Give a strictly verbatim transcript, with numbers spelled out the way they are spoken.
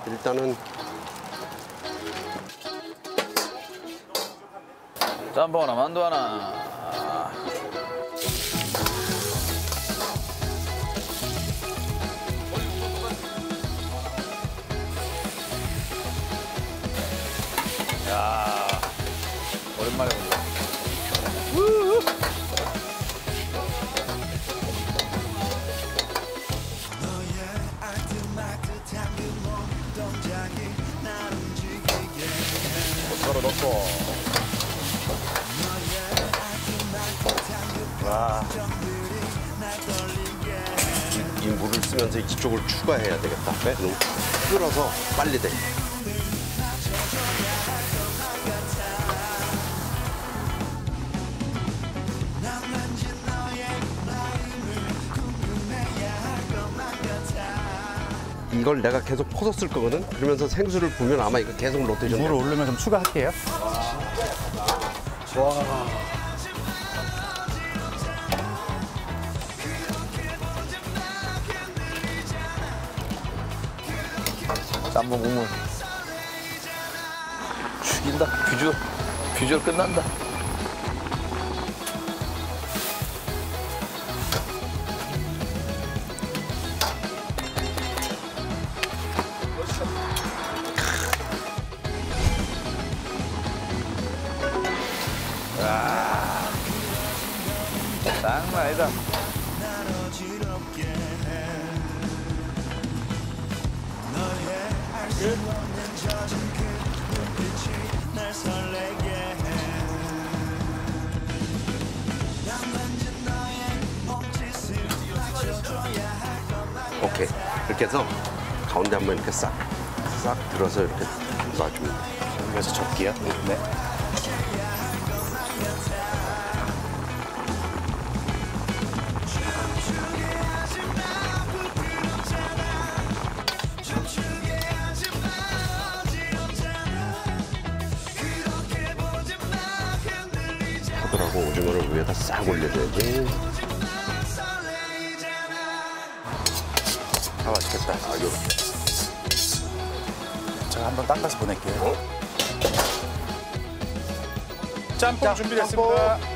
일단은 짬뽕 하나, 만두 하나. 야, 오랜만에 본다. 고춧가루 넣고. 와. 이, 이 물을 쓰면서 이쪽을 추가해야 되겠다. 네? 그럼 끓어서 빨리 돼. 이걸 내가 계속 퍼서 쓸 거거든? 그러면서 생수를 부으면 아마 이거 계속 로테이션. 물을 오르면 좀 추가할게요. 와. 짬뽕 국물. 죽인다. 비주얼. 비주얼 끝난다. 와. 장난 아니다. 오케이. 이렇게 해서 가운데 한번 이렇게 싹, 싹 들어서 이렇게 놔주면 돼. 여기서 접기요? 네. 포도라고 오징어를 위에다 싹 올려줘야지. 아, 맛있겠다. 아, 요렇게. 제가 한번 닦아서 보낼게요. 어? 짬뽕 자, 준비됐습니다. 짬뽕.